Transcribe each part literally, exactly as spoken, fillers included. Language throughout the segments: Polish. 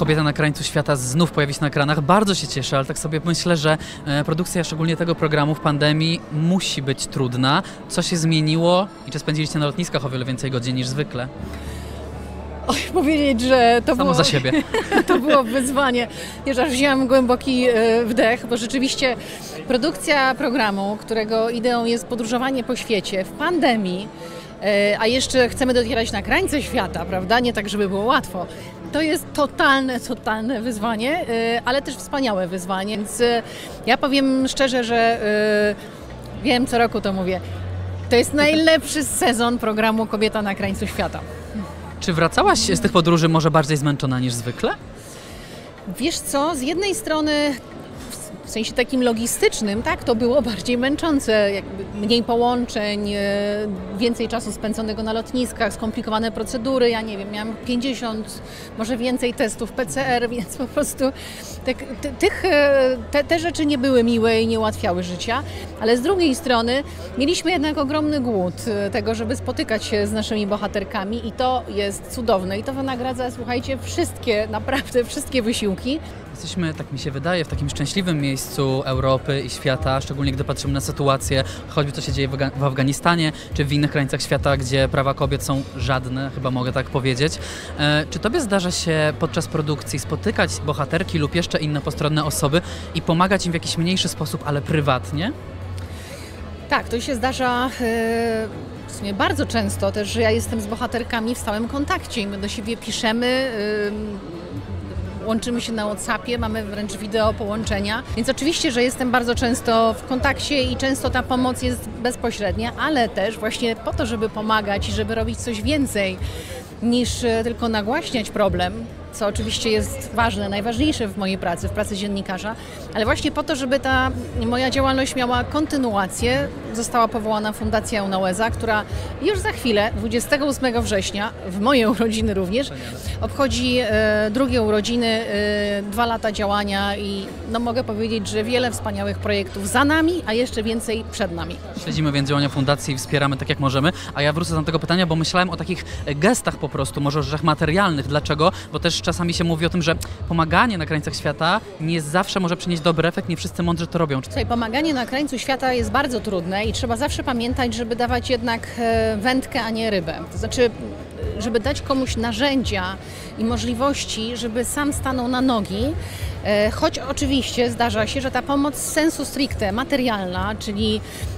Kobieta na krańcu świata znów pojawi się na ekranach. Bardzo się cieszę, ale tak sobie myślę, że produkcja szczególnie tego programu w pandemii musi być trudna. Co się zmieniło i czy spędziliście na lotniskach o wiele więcej godzin niż zwykle? Oj, powiedzieć, że to Samo było, za siebie. to było wyzwanie. Wiesz, aż wzięłam głęboki wdech, bo rzeczywiście produkcja programu, którego ideą jest podróżowanie po świecie w pandemii, a jeszcze chcemy docierać na krańce świata, prawda? Nie tak, żeby było łatwo. To jest totalne, totalne wyzwanie, ale też wspaniałe wyzwanie. Więc ja powiem szczerze, że wiem, co roku to mówię. To jest najlepszy sezon programu Kobieta na krańcu świata. Czy wracałaś z tych podróży może bardziej zmęczona niż zwykle? Wiesz co, z jednej strony w sensie takim logistycznym, tak, to było bardziej męczące, jakby mniej połączeń, więcej czasu spędzonego na lotniskach, skomplikowane procedury, ja nie wiem, miałam pięćdziesiąt, może więcej testów P C R, więc po prostu te, te, tych, te, te rzeczy nie były miłe i nie ułatwiały życia, ale z drugiej strony mieliśmy jednak ogromny głód tego, żeby spotykać się z naszymi bohaterkami i to jest cudowne i to wynagradza, słuchajcie, wszystkie, naprawdę wszystkie wysiłki. Jesteśmy, tak mi się wydaje, w takim szczęśliwym miejscu Europy i świata, szczególnie gdy patrzymy na sytuację, choćby co się dzieje w, w Afganistanie, czy w innych krańcach świata, gdzie prawa kobiet są żadne, chyba mogę tak powiedzieć. E, czy tobie zdarza się podczas produkcji spotykać bohaterki lub jeszcze inne postronne osoby i pomagać im w jakiś mniejszy sposób, ale prywatnie? Tak, to się zdarza e, w sumie bardzo często też, że ja jestem z bohaterkami w stałym kontakcie i my do siebie piszemy, e, łączymy się na WhatsAppie, mamy wręcz wideo połączenia, więc oczywiście, że jestem bardzo często w kontakcie i często ta pomoc jest bezpośrednia, ale też właśnie po to, żeby pomagać i żeby robić coś więcej niż tylko nagłaśniać problem, co oczywiście jest ważne, najważniejsze w mojej pracy, w pracy dziennikarza, ale właśnie po to, żeby ta moja działalność miała kontynuację, została powołana Fundacja Eunaweza, która już za chwilę, dwudziestego ósmego września, w moje urodziny również, obchodzi e, drugie urodziny, e, dwa lata działania i no, mogę powiedzieć, że wiele wspaniałych projektów za nami, a jeszcze więcej przed nami. Śledzimy więc działania fundacji i wspieramy tak jak możemy, a ja wrócę do tego pytania, bo myślałem o takich gestach po prostu, może rzeczach materialnych. Dlaczego? Bo też czasami się mówi o tym, że pomaganie na krańcach świata nie zawsze może przynieść dobry efekt, nie wszyscy mądrze to robią. Słuchaj, pomaganie na krańcu świata jest bardzo trudne i trzeba zawsze pamiętać, żeby dawać jednak wędkę, a nie rybę. To znaczy, żeby dać komuś narzędzia i możliwości, żeby sam stanął na nogi, choć oczywiście zdarza się, że ta pomoc sensu stricte materialna, czyli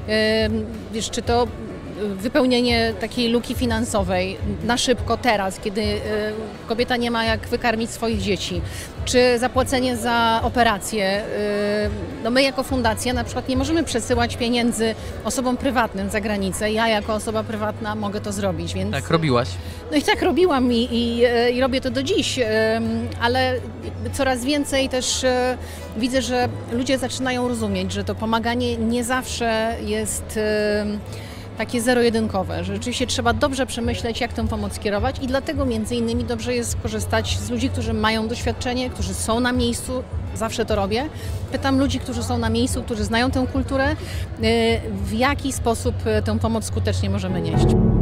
wiesz, czy to wypełnienie takiej luki finansowej na szybko teraz, kiedy kobieta nie ma jak wykarmić swoich dzieci, czy zapłacenie za operację. No my jako fundacja na przykład nie możemy przesyłać pieniędzy osobom prywatnym za granicę. Ja jako osoba prywatna mogę to zrobić, więc... Tak, robiłaś. No i tak robiłam i, i, i robię to do dziś, ale coraz więcej też widzę, że ludzie zaczynają rozumieć, że to pomaganie nie zawsze jest takie zero-jedynkowe, że rzeczywiście trzeba dobrze przemyśleć, jak tę pomoc kierować i dlatego między innymi dobrze jest skorzystać z ludzi, którzy mają doświadczenie, którzy są na miejscu, zawsze to robię. Pytam ludzi, którzy są na miejscu, którzy znają tę kulturę, w jaki sposób tę pomoc skutecznie możemy nieść.